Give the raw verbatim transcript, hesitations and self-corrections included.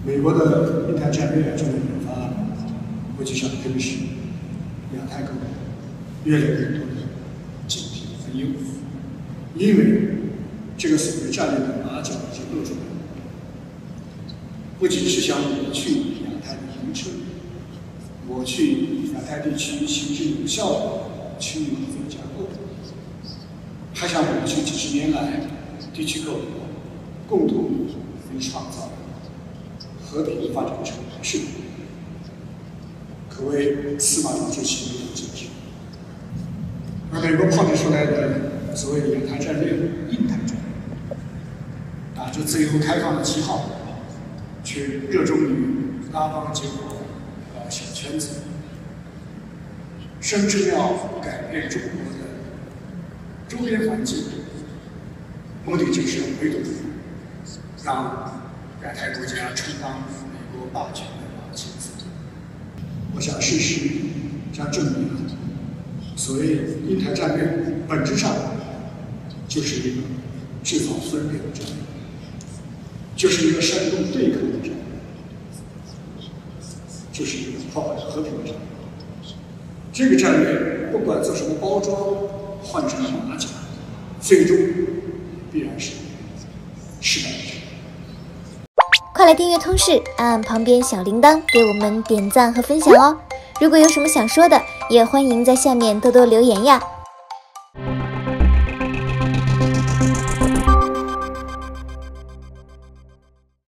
美国的印太战略正在引发国际上特别是亚太各国越来越多的警惕和忧虑，因为这个所谓战略的马脚已经露出来了，不仅是想抹去亚太的名称，抹去亚太地区行之有效的区域合作架构，还想抹去几十年来地区各国共同努力创造和平发展成是，可谓司马昭之心有尽致。而美国炮制出来的所谓的亚太战略、印太战略，打着自由开放的旗号，却热衷于拉帮结伙、搞小圈子，声称要改变中国的周边环境，目的就是要围堵，让亚太国家充当美国霸权的马前卒。我想事实将证明，所谓印太战略本质上就是一个制造分裂的战略，就是一个煽动对抗的战略，就是一个破坏和平的战略。这个战略不管做什么包装，换成马甲，最终必然是失败的。 快来订阅通识，按按旁边小铃铛，给我们点赞和分享哦！如果有什么想说的，也欢迎在下面多多留言呀。